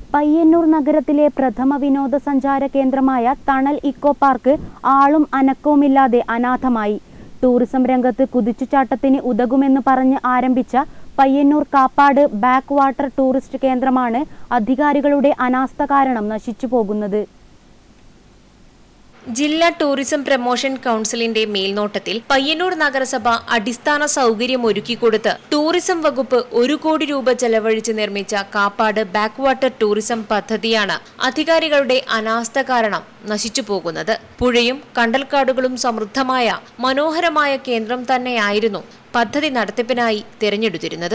പയ്യന്നൂർ നഗരത്തിലെ പ്രഥമ വിനോദസഞ്ചാര കേന്ദ്രമായ തണൽ ഇക്കോ പാർക്ക് ആളും അനക്കവുമില്ലാതെ അനാഥമായി. ടൂറിസം രംഗത്ത് കുതിച്ചുചാട്ടത്തിന് ഉതകുമെന്ന് പറഞ്ഞ് ആരംഭിച്ച Payyanur Kappad back water tourist കേന്ദ്രമാണ് അധികാരികളുടെ അനാസ്ഥ കാരണം നശിച്ചു പോകുന്നത്. ജില്ലാ ടൂറിസം പ്രൊമോഷൻ കൗൺസിലിന്റെ മേൽനോട്ടത്തിൽ പയ്യന്നൂർ നഗരസഭ അടിസ്ഥാന സൗകര്യം ഒരുക്കിക്കൊടുത്ത് ടൂറിസം വകുപ്പ് 1 കോടി രൂപ ചെലവഴിച്ച് നിർമ്മിച്ച കാപ്പാട് ബാക്ക് വാട്ടർ ടൂറിസം പദ്ധതിയാണ് അധികാരികളുടെ അനാസ്ഥ കാരണം നശിച്ചു പോകുന്നത്. പുഴയും കണ്ടൽക്കാടുകളും സമൃദ്ധമായ മനോഹരമായ കേന്ദ്രം തന്നെയായിരുന്നു പദ്ധതി നടത്തിപ്പിനായി തിരഞ്ഞെടുത്തിരുന്നത്.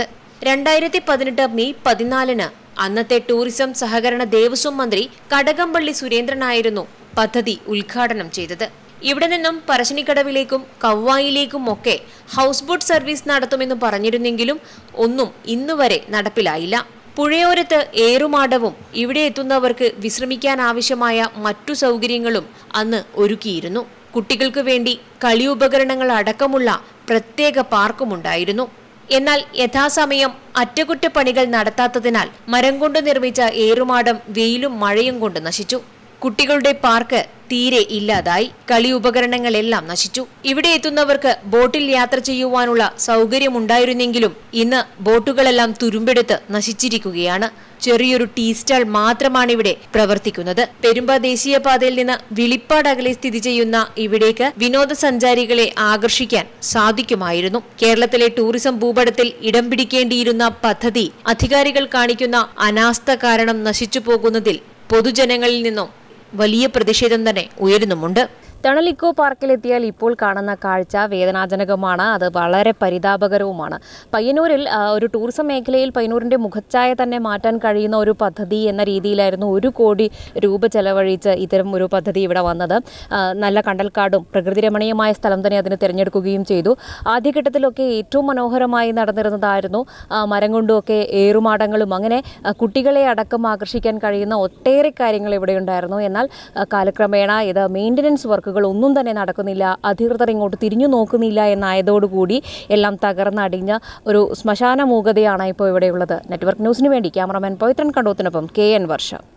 2018 മെയ് 14 അന്നത്തെ ടൂറിസം സഹകരണ ദേവസ്വം മന്ത്രി കടകംപള്ളി സുരേന്ദ്രനായിരുന്നു പദ്ധതി ഉദ്ഘാടനം ചെയ്തത്. ഇവിടെ നിന്നും പറശ്ശിനിക്കടവിലേക്കും കവ്വായിലേക്കും ഒക്കെ ഹൗസ് ബോട്ട് സർവീസ് നടത്തുമെന്ന് പറഞ്ഞിരുന്നെങ്കിലും ഒന്നും ഇന്നുവരെ നടപ്പിലായില്ല. പുഴയോരത്ത് ഏറുമാടവും ഇവിടെ എത്തുന്നവർക്ക് വിശ്രമിക്കാൻ ആവശ്യമായ മറ്റു സൗകര്യങ്ങളും അന്ന് ഒരുക്കിയിരുന്നു. കുട്ടികൾക്ക് വേണ്ടി കളിയുപകരണങ്ങൾ അടക്കമുള്ള പ്രത്യേക പാർക്കുമുണ്ടായിരുന്നു. എന്നാൽ യഥാസമയം അറ്റകുറ്റപ്പണികൾ നടത്താത്തതിനാൽ മരം കൊണ്ട് നിർമ്മിച്ച ഏറുമാടം വെയിലും മഴയും കൊണ്ട് നശിച്ചു. കുട്ടികളുടെ പാർക്ക് തീരെ ഇല്ലാതായി. കളി ഉപകരണങ്ങളെല്ലാം നശിച്ചു. ഇവിടെ എത്തുന്നവർക്ക് ബോട്ടിൽ യാത്ര ചെയ്യുവാനുള്ള സൗകര്യമുണ്ടായിരുന്നെങ്കിലും ഇന്ന് ബോട്ടുകളെല്ലാം തുരുമ്പെടുത്ത് നശിച്ചിരിക്കുകയാണ്. ചെറിയൊരു ടീ സ്റ്റാൾ മാത്രമാണ് ഇവിടെ പ്രവർത്തിക്കുന്നത്. പെരുമ്പ ദേശീയപാതയിൽ നിന്ന് വിളിപ്പാട് അകലെ സ്ഥിതി ചെയ്യുന്ന ഇവിടേക്ക് വിനോദസഞ്ചാരികളെ ആകർഷിക്കാൻ സാധിക്കുമായിരുന്നു. കേരളത്തിലെ ടൂറിസം ഭൂപടത്തിൽ ഇടം പിടിക്കേണ്ടിയിരുന്ന പദ്ധതി അധികാരികൾ കാണിക്കുന്ന അനാസ്ഥ കാരണം നശിച്ചു പോകുന്നതിൽ പൊതുജനങ്ങളിൽ നിന്നും വലിയ പ്രതിഷേധം തന്നെ ഉയരുന്നുമുണ്ട്. തണൽ ഇക്കോ പാർക്കിലെത്തിയാൽ ഇപ്പോൾ കാണുന്ന കാഴ്ച വേദനാജനകമാണ്. അത് വളരെ പരിതാപകരവുമാണ്. പയ്യന്നൂരിൽ ഒരു ടൂറിസം മേഖലയിൽ പയ്യന്നൂരിൻ്റെ മുഖച്ഛായ തന്നെ മാറ്റാൻ കഴിയുന്ന ഒരു പദ്ധതി എന്ന രീതിയിലായിരുന്നു 1 കോടി രൂപ ചെലവഴിച്ച് ഇത്തരം ഒരു പദ്ധതി ഇവിടെ വന്നത്. നല്ല കണ്ടൽക്കാടും പ്രകൃതി രമണീയമായ സ്ഥലം തന്നെ അതിന് തിരഞ്ഞെടുക്കുകയും ചെയ്തു. ആദ്യഘട്ടത്തിലൊക്കെ ഏറ്റവും മനോഹരമായി നടന്നിരുന്നതായിരുന്നു മരം കൊണ്ടുമൊക്കെ ഏറുമാടങ്ങളും അങ്ങനെ കുട്ടികളെ അടക്കം ആകർഷിക്കാൻ കഴിയുന്ന ഒട്ടേറെ കാര്യങ്ങൾ ഇവിടെ ഉണ്ടായിരുന്നു. എന്നാൽ കാലക്രമേണ ഇത് മെയിൻ്റനൻസ് വർക്കുകൾ ഒന്നും തന്നെ നടക്കുന്നില്ല. അധികൃതർ ഇങ്ങോട്ട് തിരിഞ്ഞു നോക്കുന്നില്ല എന്നായതോടുകൂടി എല്ലാം തകർന്നടിഞ്ഞ ഒരു ശ്മശാന മൂകതയാണ് ഇപ്പോൾ ഇവിടെയുള്ളത്. നെറ്റ്വർക്ക് ന്യൂസിന് വേണ്ടി ക്യാമറമാൻ പവിത്രൻ കണ്ടോത്തിനൊപ്പം KN വർഷ.